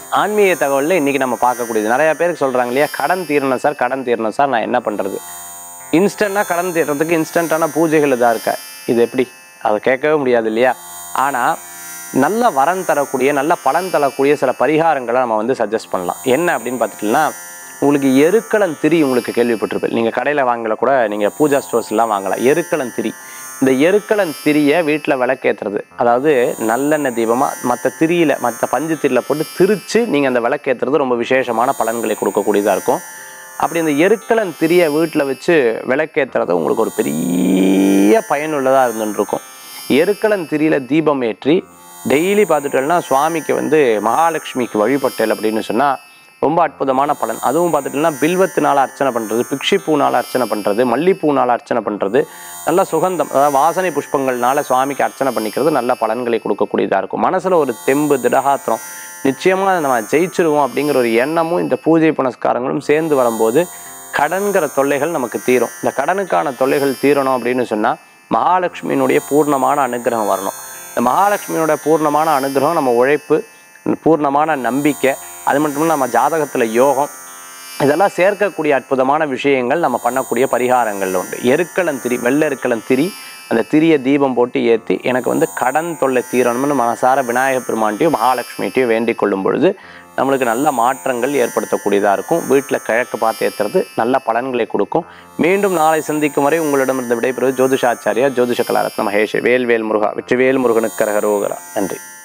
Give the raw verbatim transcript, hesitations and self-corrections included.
ஆன்மீக தகவலில் இன்றைக்கி நம்ம பார்க்கக்கூடியது நிறையா பேருக்கு சொல்கிறாங்க இல்லையா, கடன் தீரணும் சார், கடன் தீரணும் சார், நான் என்ன பண்ணுறது? இன்ஸ்டண்ட்டாக கடன் தீர்றதுக்கு இன்ஸ்டண்ட்டான பூஜைகள் இதாக இருக்கா? இது எப்படி? அதை கேட்கவே முடியாது இல்லையா? ஆனால் நல்ல வரன் தரக்கூடிய நல்ல பலன் தரக்கூடிய சில பரிகாரங்களை நம்ம வந்து சஜஸ்ட் பண்ணலாம். என்ன அப்படின்னு பார்த்துட்டிங்கன்னா, உங்களுக்கு எருக்களன் திரி உங்களுக்கு கேள்விப்பட்டிருப்பேன். நீங்கள் கடையில் வாங்கல கூட நீங்கள் பூஜா ஸ்டோர்ஸ்லாம் வாங்கலாம். எருக்களன் திரி, இந்த எருக்களன் திரியை வீட்டில் விளக்கேற்றுறது, அதாவது நல்லெண்ணெய் தீபமாக மற்ற திரியில் மற்ற பஞ்சு திரியில் போட்டு திரித்து நீங்கள் அந்த விளக்கேற்றுறது ரொம்ப விசேஷமான பலன்களை கொடுக்கக்கூடியதாக இருக்கும். அப்படி இந்த எருக்களன் திரியை வீட்டில் வச்சு விளக்கேற்றுறது உங்களுக்கு ஒரு பெரிய பயனுள்ளதாக இருந்துருக்கும். எருக்களன் திரியில் தீபம் ஏற்றி டெய்லி பார்த்துட்டோம்னா சுவாமிக்கு வந்து மகாலட்சுமிக்கு வழிபட்டல் அப்படின்னு சொன்னால் ரொம்ப அற்புதமான பலன். அதுவும் பார்த்துட்டோம்னா பில்வத்தினால் அர்ச்சனை பண்ணுறது, பிக்ஷி பூனால் அர்ச்சனை பண்ணுறது, மல்லிப்பூனால் அர்ச்சனை பண்ணுறது, நல்ல சுகந்தம் அதாவது வாசனை புஷ்பங்கள்னால சுவாமிக்கு அர்ச்சனை பண்ணிக்கிறது நல்ல பலன்களை கொடுக்கக்கூடியதாக இருக்கும். மனசில் ஒரு தெம்பு திடகாத்திரம், நிச்சயமாக நம்ம ஜெயிச்சிருவோம் அப்படிங்கிற ஒரு எண்ணமும் இந்த பூஜை புனஸ்காரங்களும் சேர்ந்து வரும்போது கடன்கிற தொல்லைகள் நமக்கு தீரும். இந்த கடனுக்கான தொல்லைகள் தீரணும் அப்படின்னு சொன்னால் மகாலட்சுமியினுடைய பூர்ணமான அனுகிரகம் வரணும். இந்த மகாலட்சுமியோட பூர்ணமான அனுகிரகம், நம்ம உழைப்பு, பூர்ணமான நம்பிக்கை, அது மட்டும் இல்லை நம்ம ஜாதகத்தில் யோகம், இதெல்லாம் சேர்க்கக்கூடிய அற்புதமான விஷயங்கள் நம்ம பண்ணக்கூடிய பரிகாரங்கள் உண்டு. எருக்களன் திரி, வெள்ளை எருக்களன் திரி, அந்த திரியை தீபம் போட்டு ஏற்றி எனக்கு வந்து கடன் தொல்லை தீரணும்னு மனசார விநாயகப் பெருமான்ட்டையும் மகாலட்சுமிகிட்டையும் வேண்டிக் கொள்ளும் பொழுது நம்மளுக்கு நல்ல மாற்றங்கள் ஏற்படுத்தக்கூடியதாக இருக்கும். வீட்டில் கிழக்கு பார்த்து ஏற்றுறது நல்ல பலன்களை கொடுக்கும். மீண்டும் நாளை சந்திக்கும் வரை உங்களிடமிருந்து விடைபெறுவது ஜோதிஷாச்சாரியா ஜோதிஷ கலாரத்ன மகேஷ். வேல்வேல் முருகா, வெற்றிவேல் முருகனுக்கு கரகரோகரா. நன்றி.